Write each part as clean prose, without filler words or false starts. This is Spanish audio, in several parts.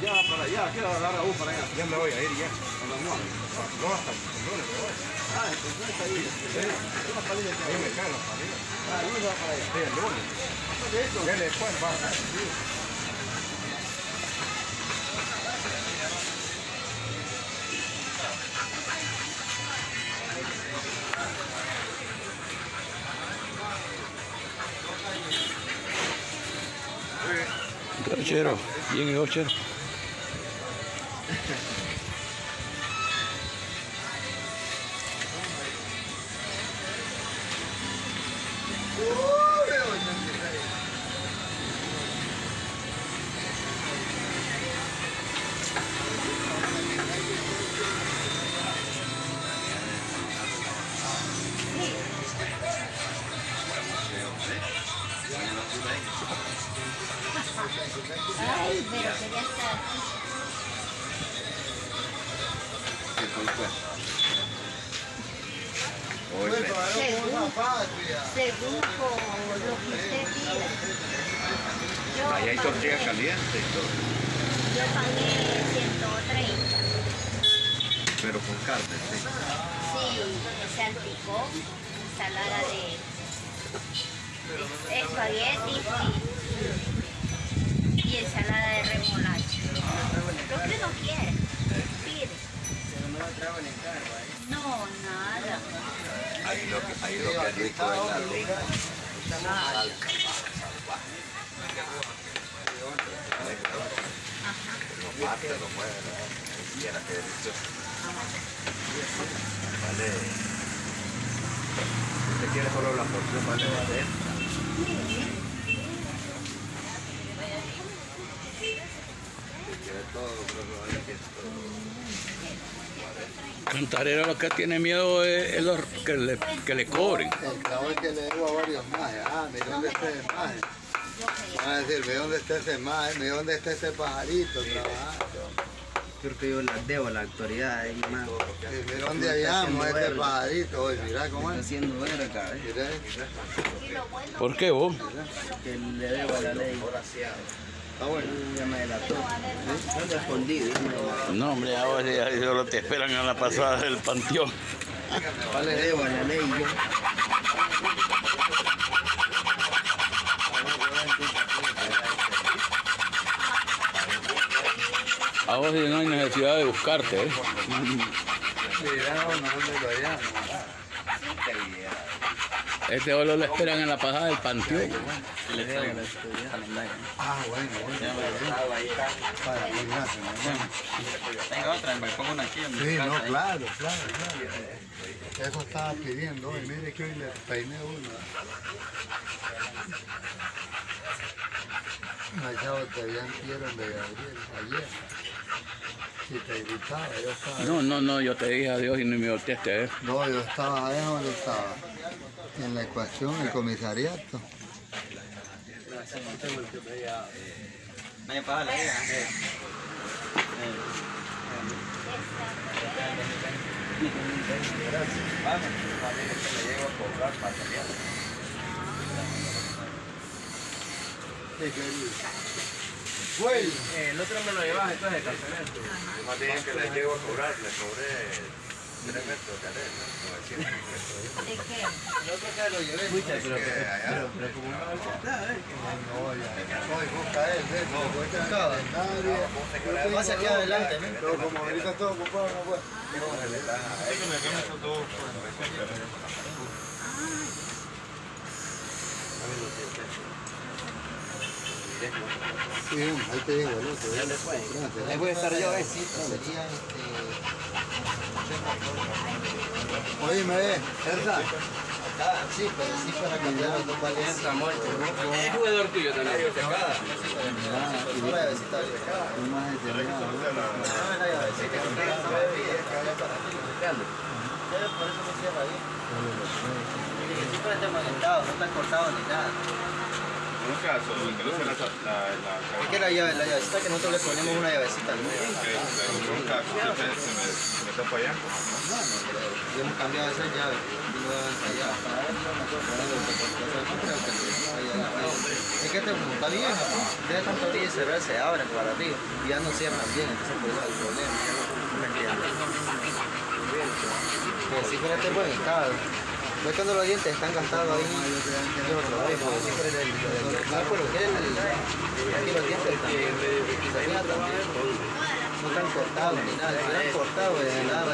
Ya para allá, ¿qué va a dar para allá? Ya me voy a ir ya. No, hasta el lunes me voy. Ah, entonces está ahí. Sí. Ahí me caen las palinas. Ah, el lunes va para allá. Sí, el lunes. Ya después va. Gauchero, bien gauchero. Ay, pero quería estar. Según lo que usted pida. Ahí hay tortilla caliente y todo. Yo pagué 130. Pero con carne, sí. Sí, salpicón, ensalada de espagueti y ensalada de remolacha. Lo que uno quiere, pide. Pero no lo traban en cargo, ¿eh? No, nada. Ahí lo que es rico es la lengua. Lo parte, lo mueve, y quiera que delicioso. Vale. Si usted quiere solo la porción, vale de esta. Si quiere todo, creo que vale que Cantarero lo que tiene miedo es que le cobren. El clavo es que le debo a varios más. Ah, mira dónde está el maje. Van a decir, ve dónde está ese maje, ve dónde está ese pajarito trabajando. Creo que yo las debo a la autoridad ahí, más. Mira dónde hallamos este pajarito hoy, mira cómo Está es. haciendo verga, ¿eh? Mira, ¿Por qué vos? Que le debo a la ley. está bueno. Ya me delató. No te escondido, ya me delató. No, hombre, ahora ya solo te esperan a la pasada del panteón. Le debo a la ley yo. A vos no hay necesidad de buscarte, ¿eh? Este solo lo esperan en la pasada del panteón. Le debo a la autoridad. Ah, bueno, bueno. Para, muy gracias, mi hermano. Tengo otra, me pongo una aquí. Sí, no, claro. Eso estaba pidiendo hoy, mire que hoy le peiné uno. Allá te habían quieren de Gabriel ayer. Si te gritaba, yo estaba. No, yo te dije adiós y no me volteaste, ¿eh? No, yo estaba ahí donde estaba. En la ecuación, el comisariato. Me pasa la idea. Vamos, que le llego a cobrar material. El otro me lo llevas entonces de carcelero. Más bien que le llego a cobrar, le cobré 3 metros de arena, 900 metros. ¿De qué? El otro que lo llevé. Escucha, pero como no lo está, Hoy busca él, ¿ves? Nadie. pasa aquí adelante, ¿no? Pero como ahorita está ocupado, no puede. Sí, ahí te digo el otro. Ahí voy a estar yo, ¿eh? Oíme, ¿verdad? Sí, pero sí para cambiar los dos vales. Es jugador tuyo también. Una llavecita de pescada. Más enterrado. No, la llavecita que tenga 9 días que vaya para ti. Por eso me cierra ahí. Y que siempre esté molestado, no está cortado ni nada. un caso, que no sea la Es que la llavecita que nosotros le ponemos una llavecita al medio. pero un caso, se me está fallando. Y hemos cambiado esa llave y no han fallado. Es que como está vieja, de tanto abrir y cerrar se abren para arriba y ya no cierran bien, entonces por eso es el problema. No entiendo. Pero si fuera este buen estado. ¿Ves cuando los dientes están gastados ahí? Yo lo probé, porque si fuera el pero que aquí los dientes también. No están cortados ni nada, si están cortados de nada,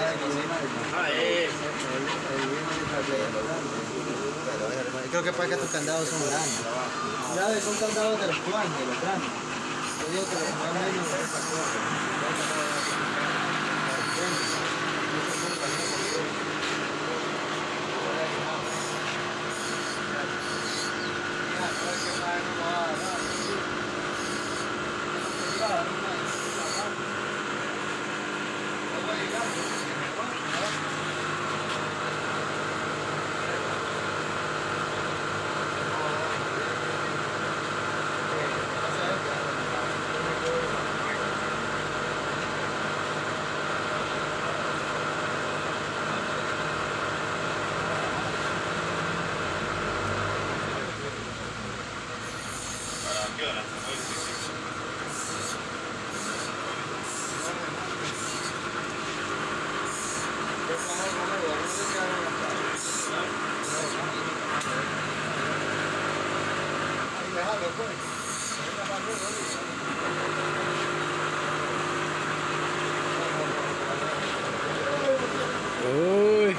creo que para que estos candados son grandes. Ya son candados de los grandes, de los grandes. Yo digo que los más menos de esta cosa. Uy.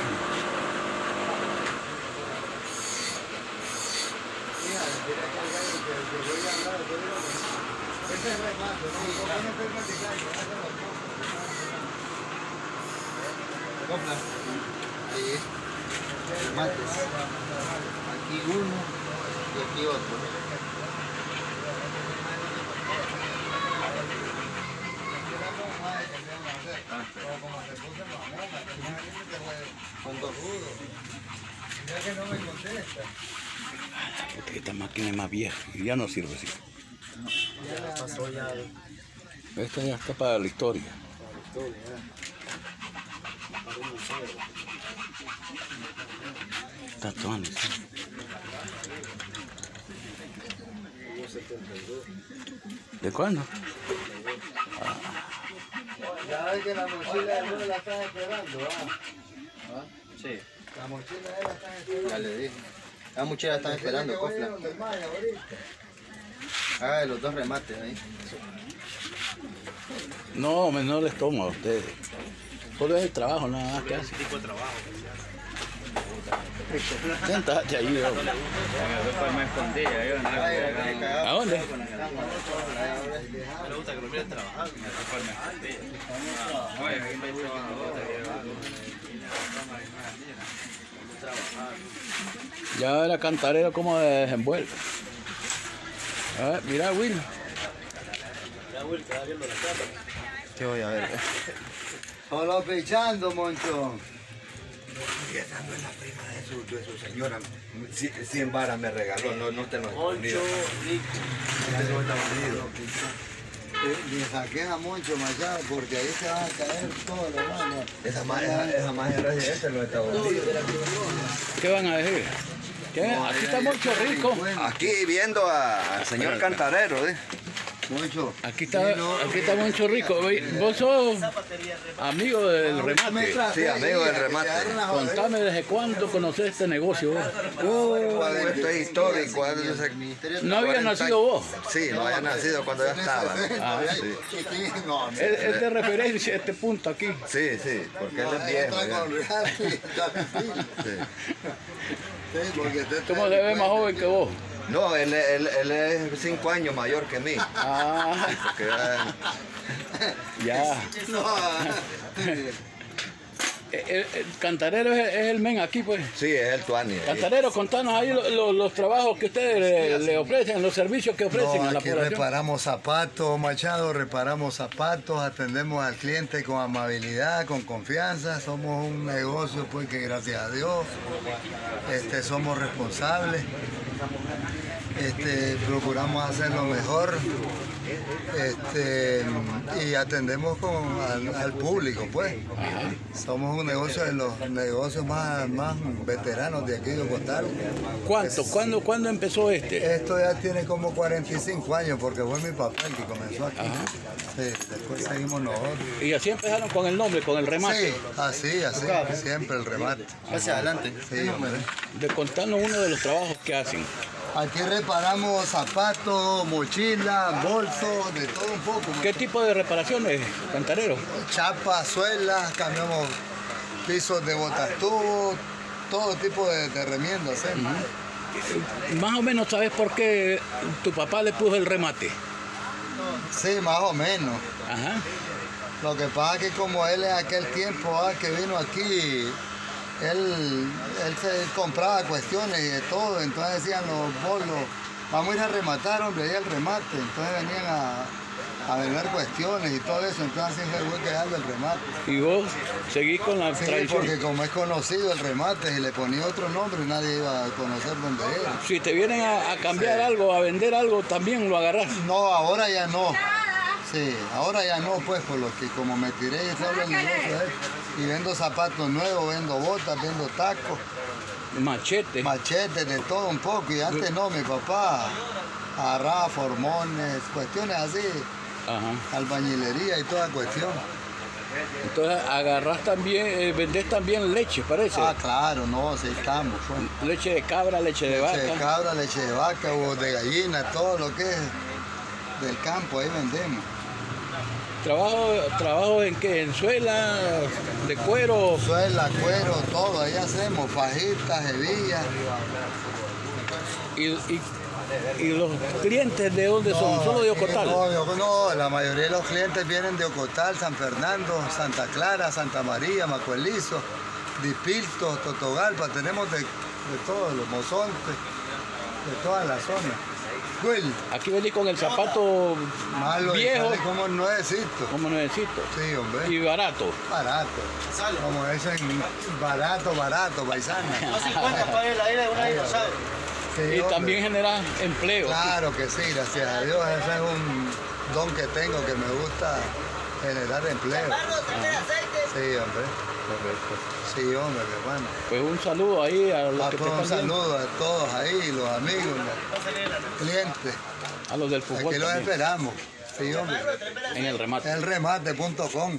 Ahí, remates. Aquí uno y aquí otro. Con dos rudos. Mira que no me contesta. Porque esta máquina es más vieja y ya no sirve así. Ya pasó ya. Esta ya está para la historia. Está todo, ¿sí? ¿De cuándo? Ya ves que la mochila de él la están esperando, ¿ah? Sí. La mochila de él la están esperando. Ya le dije. La mochila están esperando, Cofla. Haga los dos remates ahí. No, no les tomo a ustedes. Solo es el trabajo, nada más que hacen. tipo de trabajo. Sentate ahí. Después me escondía yo. ¿A dónde? Me gusta que lo miren trabajando. Después me escondía. Oye, aquí me hay trabajadores. Ya la cantarera cómo desenvuelve. A ver, mira, Will. Ya, Will, te va viendo la cámara. ¿Qué voy a ver? Solo pichando, Moncho. Y esa no es la prima de su señora. 100 varas me regaló, no te lo he escondido. Ni saquen a Moncho Machado porque ahí se van a caer todos los manos. Esa más es residente en los Estados Unidos. ¿Qué van a decir? ¿Qué? Aquí está Moncho Rico. Aquí viendo al señor Cantarero, ¿eh? Moncho. Aquí está Moncho Rico. Vos sos amigo del remate. Sí, amigo del remate. Contame desde cuándo conocés este negocio vos. Esto es histórico. ¿No había nacido vos? Sí, no había nacido cuando ya estaba. Ah, Sí, Es de referencia este punto aquí. sí, porque él es viejo. Ya. ¿Cómo se ve más joven que vos? No, él es 5 años mayor que mí. Ah, Porque ya. El cantarero es el men aquí, pues. sí, es el Tuani. Cantarero, contanos ahí los trabajos que ustedes le ofrecen, los servicios que ofrecen a la aquí población. reparamos zapatos, Machado, reparamos zapatos, atendemos al cliente con amabilidad, con confianza. Somos un negocio pues que gracias a Dios somos responsables. procuramos hacer lo mejor y atendemos al público, pues. Somos un negocio de los negocios más veteranos de aquí de Ocotal. ¿Cuándo empezó este? Esto ya tiene como 45 años porque fue mi papá el que comenzó aquí. Sí, después seguimos nosotros. Y así empezaron con el nombre, con el remate. Sí, así, siempre el remate. Hacia adelante. Sí, hombre. De contarnos uno de los trabajos que hacen. Aquí reparamos zapatos, mochilas, bolsos, de todo un poco. ¿Qué tipo de reparaciones, cantarero? Chapas, suelas, cambiamos pisos de botastubo, todo tipo de remiendo hacemos. Más o menos sabes por qué tu papá le puso el remate. Sí, más o menos. Ajá. Lo que pasa es que como él en aquel tiempo que vino aquí, él se compraba cuestiones y de todo, entonces decían los bolos, vamos a ir a rematar, hombre, ahí el remate. Entonces venían a vender cuestiones y todo eso, entonces así se fue quedando el remate. Y vos seguís con la Sí, tradición. porque como es conocido el remate, si le ponía otro nombre nadie iba a conocer dónde era. Si te vienen a cambiar algo, a vender algo, también lo agarrás. No, ahora ya no. Sí, ahora ya no, pues, por lo que como me tiré solo el negocio y vendo zapatos nuevos, vendo botas, vendo tacos, Machete. machetes, de todo un poco. Y antes no, mi papá agarraba formones, cuestiones así, Ajá. albañilería y toda cuestión. Entonces agarrás también, vendés también leche, parece. Ah, claro, no, sí estamos. Pues. Leche de cabra, leche de vaca. Leche de cabra, leche de vaca, huevos de gallina, todo lo que es del campo, ahí vendemos. ¿Trabajo en qué? ¿En suela? ¿De cuero? Suela, cuero, todo, ahí hacemos, fajitas, hebillas. ¿Y los clientes de dónde son? ¿Solo de Ocotal? No, la mayoría de los clientes vienen de Ocotal, San Fernando, Santa Clara, Santa María, Macuelizo, Dipilto, Totogalpa, tenemos de todos los Mozontes, de toda la zona. Will, Aquí vení con el zapato malo viejo, como nuevecito. como nuevecito, Sí, hombre. y barato. Barato. Como dicen, barato, paisano. Sí, Y hombre. también generar empleo. Claro que sí, gracias a Dios. Ese es un don que tengo, que me gusta generar empleo. Sí, hombre. Sí, hombre, mi hermano. Pues un saludo ahí a los que te Un están viendo, saludo a todos ahí, los amigos, los clientes. a los del fútbol Aquí los también, esperamos. Sí, hombre. en el remate. Elremate.com.